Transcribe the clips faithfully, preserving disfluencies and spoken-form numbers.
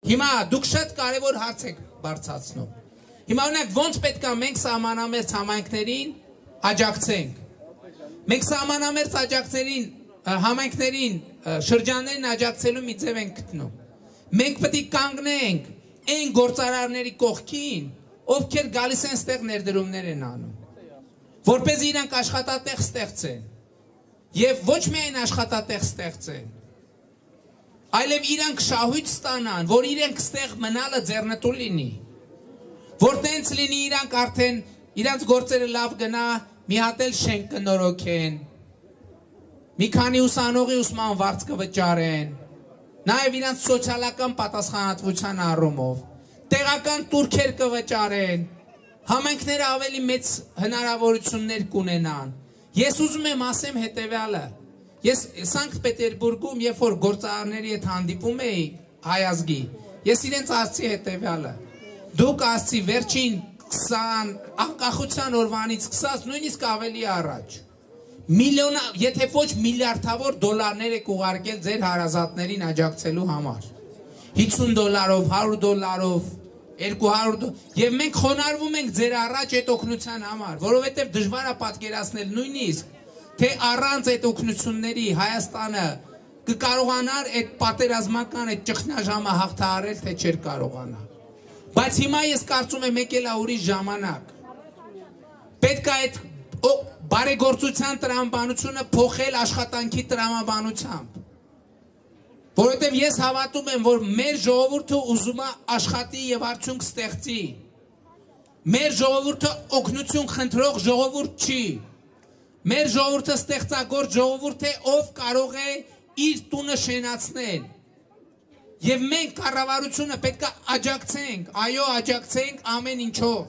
Հիմա դուք շատ կարևոր հարց եք բարձրացնում։ Հիմա օրինակ ոնց պետք է մենք սահմանամերձ համայնքներին աջակցենք։ Մենք սահմանամերձ աջակցերին համայնքներին շրջաններին աջակցելու մի ձև ենք գտնում։ Մենք պետք է կանգնենք այն գործարարների կողքին, ովքեր գալիս են ստեղ ներդրումներ են անում, որպեսզի իրանք աշխատատեղ ստեղծեն, եւ ոչ միայն աշխատատեղ ստեղծեն, այլև իրանք շահույթ ստանան, որ իրենք ստեղ մնալը ձեռնտու լինի, որ տենց լինի իրանք արդեն իրանք գործերը լավ գնա, մի հատ էլ շենք կնորոգեն, մի քանի ուսանողի ուսման վարձ կվճարեն, նաեւ իրանք սոցիալական պատասխանատվության առումով, տեղական տուրքեր կվճարեն, համայնքները ավելի մեծ հնարավորություններ կունենան։ Ես ուզում եմ ասեմ հետևյալը, ես Սանկտ Պետերբուրգում, երբ որ գործարարների հետ հանդիպում էի հայ ազգի, ես իրենց ասացի հետևյալը, դուք ասացի վերջին քսան անկախության օրվանից սկսած նույնիսկ ավելի առաջ, միլիոն, եթե ոչ միլիարդավոր դոլարներ եք ուղարկել ձեր հարազատներին աջակցելու համար, հիսուն դոլարով, հարյուր դոլարով, երկու հարյուր դոլարով, եւ մենք խոնարհվում ենք ձեր առաջ այդ օգնության համար, որովհետեւ դժվար է պատկերացնել նույնիսկ, թե առանց այդ օգնությունների Հայաստանը կկարողանար այդ պատերազմական այդ ճգնաժամը հաղթահարել, թե չէր կարողանա։ Բայց հիմա ես կարծում եմ եկել է ուրիշ ժամանակ։ Պետք է այդ բարեգործության տրամաբանությունը փոխել աշխատանքի տրամաբանությամբ։ Որովհետև ես հավատում եմ, որ մեր ժողովուրդը ուզում է աշխատի եւ արդյունք ստեղծի։ Մեր ժողովուրդը օգնություն խնդրող ժողովուրդ չի։ Մեր ժողովուրդը ստեղծագործ ժողովուրդ է, ով կարող է իր տունը շենացնել։ Եվ մենք կառավարությունը պետք է աջակցենք, այո, աջակցենք ամեն ինչով։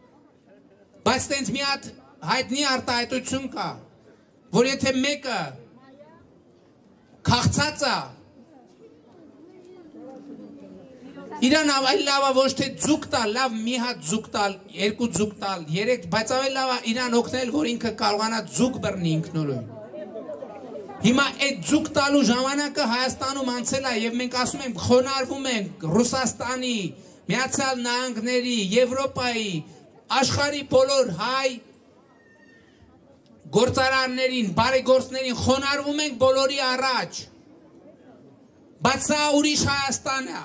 Բայց տենց մի հատ հայտնի արտահայտություն կա, որ եթե մեկը քաղցած է, իրան ավելի լավ է ոչ թե ձուկ տալ, լավ մի հատ ձուկ տալ, երկու ձուկ տալ, երեք, բայց ավելի լավ է իրան օգնել, որ ինքը կարողանա ձուկ բռնի ինքնուրույն։ Հիմա այդ ձուկ տալու ժամանակը Հայաստանում անցել է եւ մենք ասում ենք խոնարհվում ենք Ռուսաստանի, Միացյալ Նահանգների, Եվրոպայի, աշխարհի բոլոր հայ գործարարներին, բարեգործներին խոնարհվում ենք բոլորի առաջ։ Բայց սա ուրիշ Հայաստան է։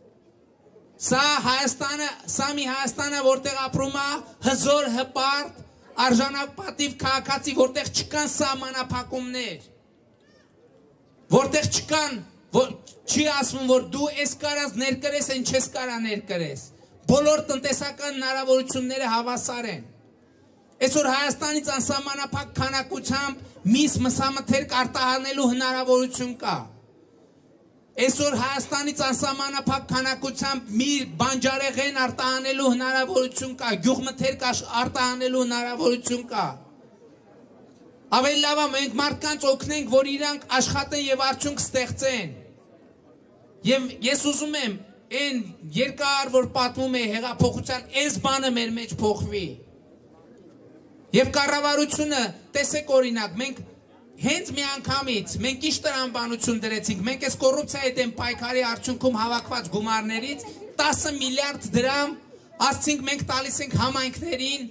Սա Հայաստանը, սա մի Հայաստանը, որտեղ ապրում է հզոր, հպարտ, արժանապատիվ քաղաքացի, որտեղ չկան սահմանափակումներ, որտեղ չկան, որ չի ասվում, որ դու ես կարաս ներկրես, են չես կարա ներկրես։ Բոլոր տնտեսական հնարավորությունները հավասար են։ Այսօր Հայաստանից անսահմանափակ քանակությամբ միս մսամթերք արտահանելու հնարավորություն կա։ Այսօր Հայաստանից անսահմանափակ քանակությամբ մի բանջարեղեն արտահանելու հնարավորություն կա, գյուղմթերք արտահանելու հնարավորություն կա։ Ավելի լավ է մենք մարդկանց օգնենք, որ իրանք աշխատեն եւ արդյունք ստեղծեն։ Եվ ես ուզում եմ այն երկար որ պատմում է հեղափոխության այս բանը մեր մեջ փոխվի։ Եվ կառավարությունը, տեսեք օրինակ, մենք հենց մի անգամից մենք ինչ տրամաբանություն դրեցինք, մենք այս կոռուպցիայի դեմ պայքարի արդյունքում հավաքված գումարներից տասը միլիարդ դրամ ասցինք մենք տալիս ենք համայնքներին,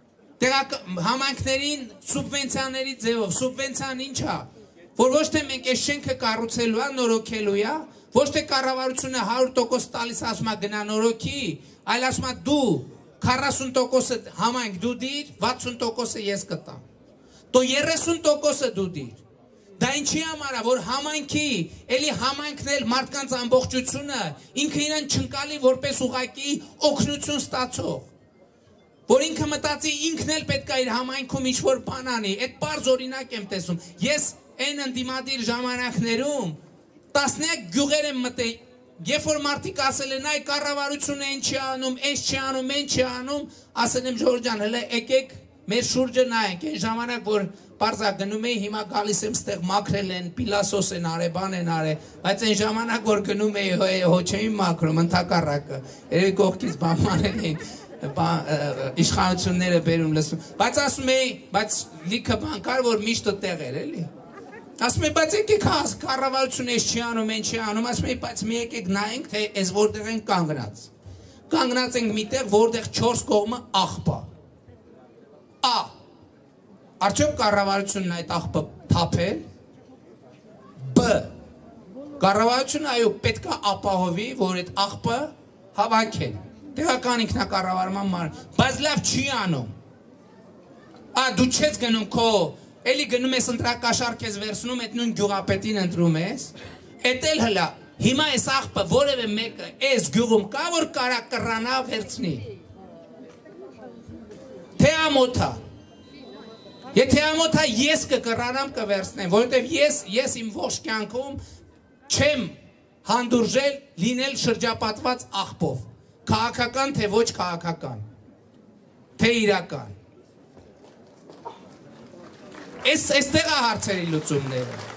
համայնքներին սուբվենցիաների ձևով։ Սուբվենցիան ինչ է, որ ոչ թե մենք այս շենքը կառուցելու է, նորոգելու է, ոչ թե կառավարությունը հարյուր տոկոս տալիս ասում է գնա նորոգի, այլ ասում է դու քառասուն տոկոսը համայնք դու դիր, վաթսուն տոկոսը ես կտամ։ Դու երեսուն տոկոսը դու դիր։ Դա ինչի համար է, որ համայնքի, էլի համայնքն էլ մարդկանց ամբողջությունը ինքը իրան չընկալի որպես ուղակի օգնություն ստացող։ Որ ինքը մտածի ինքն էլ պետք է իր համայնքում ինչ-որ բան անի, այդ պարզ օրինակ եմ տեսում։ Ես այն ընդդիմադիր ժամանակներում տասնյակ գյուղեր եմ մտել, երբ որ մարդիկ ասել են, այ կառավարությունը ինչ չի անում, այս չի անում, այն չի անում, ասել եմ Ժորժ ջան, հələ եկեք մեր շուրջը նայենք, այն ժամանակ որ պարզա գնում էի, հիմա գալիս եմ ստեղ մաքրել են, պիլասոս են արել, բան են արել, բայց այն ժամանակ որ գնում էի հո չէին մաքրում, ընդհակառակը, երևի կողքից բան մանել էին, իշխանությունները բերում լսում, բայց ասում էի, բայց լիքը բան կար, որ միշտ տեղ էր, էլի։ Ասում եմ, բայց եկեք կառավարությունը էս չի անում, են չի անում, ասում եմ, բայց մի եկեք նայենք, թե էս որտեղ են կանգնած։ Կանգնած ենք միտեղ, որտեղ չորս կողմը աղբա։ Ա. Արդյոք կառավարությունն այդ աղբը թափել։ Բ. Կառավարությունը այո պետք է ապահովի, որ այդ աղբը հավաքեն։ Տեղական ինքնակառավարման մարմին, բայց լավ չի անում։ Ա դու չես գնում քո, էլի գնում ես ընտրակաշառք ես վերցնում, այդ նույն գյուղապետին ընտրում ես, էդ էլ հլա, հիմա այս աղբը որևէ մեկը այս գյուղում կա, որ կարա կռանա վերցնի։ Թե ամոթա։ Եթե ամոթա ես կկռանամ կվերցնեմ, որովհետև ես ես իմ ողջ կյանքում չեմ հանդուրժել լինել շրջապատված աղբով, քաղաքական թե ոչ քաղաքական, թե իրական։ Էս էստեղ է հարցերի լուծումները։